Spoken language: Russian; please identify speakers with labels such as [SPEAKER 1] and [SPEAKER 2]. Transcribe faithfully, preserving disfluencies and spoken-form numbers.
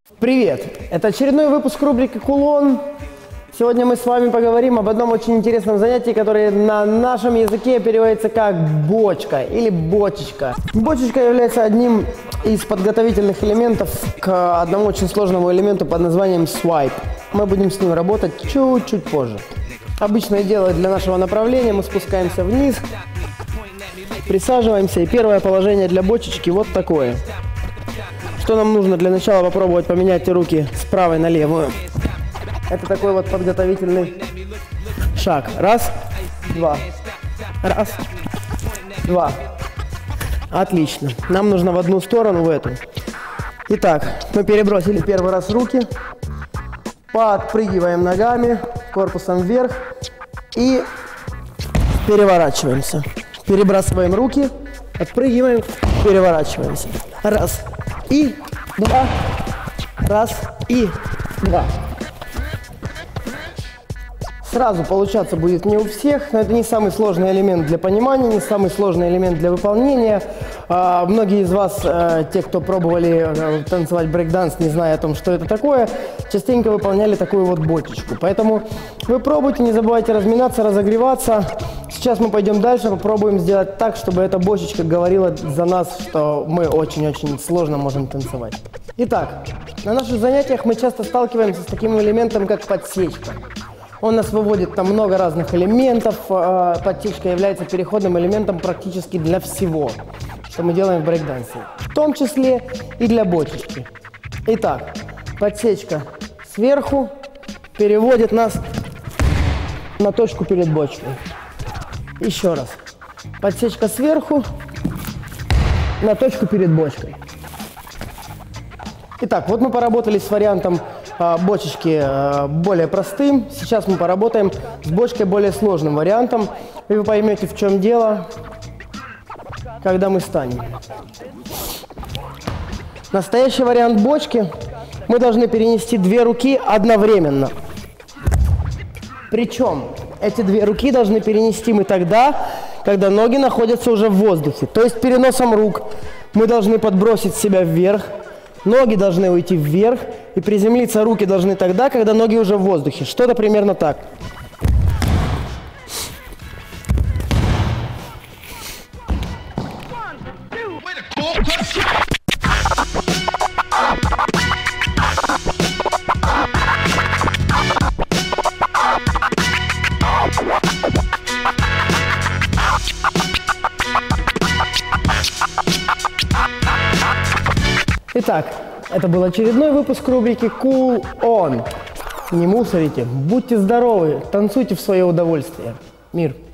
[SPEAKER 1] Привет! Это очередной выпуск рубрики «Кулон». Сегодня мы с вами поговорим об одном очень интересном занятии, которое на нашем языке переводится как бочка или бочечка. Бочечка является одним из подготовительных элементов к одному очень сложному элементу под названием swipe. Мы будем с ним работать чуть-чуть позже. Обычное дело для нашего направления: мы спускаемся вниз, присаживаемся, и первое положение для бочечки вот такое. Что нам нужно для начала? Попробовать поменять руки с правой на левую. Это такой вот подготовительный шаг. Раз, два. Раз, два. Отлично. Нам нужно в одну сторону, в эту. Итак, мы перебросили первый раз руки. Подпрыгиваем ногами, корпусом вверх. И переворачиваемся. Перебрасываем руки, отпрыгиваем, переворачиваемся. Раз и два. Раз и два. Сразу получаться будет не у всех, но это не самый сложный элемент для понимания, не самый сложный элемент для выполнения. А, многие из вас, а, те, кто пробовали а, танцевать брейк-данс, не зная о том, что это такое, частенько выполняли такую вот бочечку. Поэтому вы пробуйте, не забывайте разминаться, разогреваться. Сейчас мы пойдем дальше, попробуем сделать так, чтобы эта бочечка говорила за нас, что мы очень-очень сложно можем танцевать. Итак, на наших занятиях мы часто сталкиваемся с таким элементом, как подсечка. Он нас выводит там много разных элементов. Подсечка является переходным элементом практически для всего, что мы делаем в брейк-дансе, в том числе и для бочечки. Итак, подсечка сверху переводит нас на точку перед бочкой. Еще раз. Подсечка сверху на точку перед бочкой. Итак, вот мы поработали с вариантом а, бочечки а, более простым. Сейчас мы поработаем с бочкой более сложным вариантом. И вы поймете, в чем дело, когда мы станем. Настоящий вариант бочки мы должны перенести две руки одновременно. Причем эти две руки должны перенести мы тогда, когда ноги находятся уже в воздухе. То есть переносом рук мы должны подбросить себя вверх. Ноги должны уйти вверх, и приземлиться руки должны тогда, когда ноги уже в воздухе. Что-то примерно так. Итак, это был очередной выпуск рубрики Cool On. Не мусорите, будьте здоровы, танцуйте в свое удовольствие. Мир.